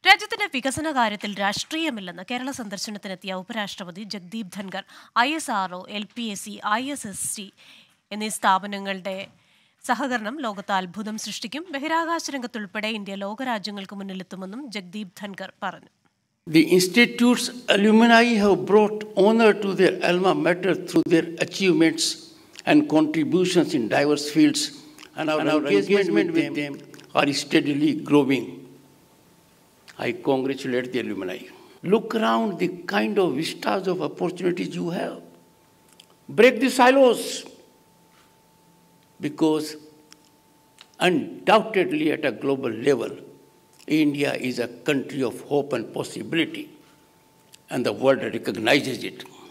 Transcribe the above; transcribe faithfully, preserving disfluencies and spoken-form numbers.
രാജ്യത്തിന്റെ വികസന കാര്യത്തിൽ രാഷ്ട്രീയമില്ലെന്ന് കേരള സന്ദർശനത്തിനെത്തിയ ഉപരാഷ്ട്രപതി Jagdeep Dhankhar I S R O L P S C I S S T എന്നീ സ്ഥാപനങ്ങളുടെ സഹകരണം ലോകത്ത് അത്ഭുതം സൃഷ്ടിക്കും. ബഹിരാകാശ രംഗത്തുൾപ്പെടെ ഇന്ത്യ ലോകരാജ്യങ്ങൾക്ക് മുന്നിലെത്തുമെന്നും ജഗ്ദീപ് ധൻഖർ പറഞ്ഞു. The institute's alumni have brought honor to their alma mater through their achievements and contributions in diverse fields, and our, and our engagement, engagement with them, them are steadily growing. I congratulate the alumni. Look around the kind of vistas of opportunities you have. Break the silos, because undoubtedly at a global level, India is a country of hope and possibility, and the world recognizes it.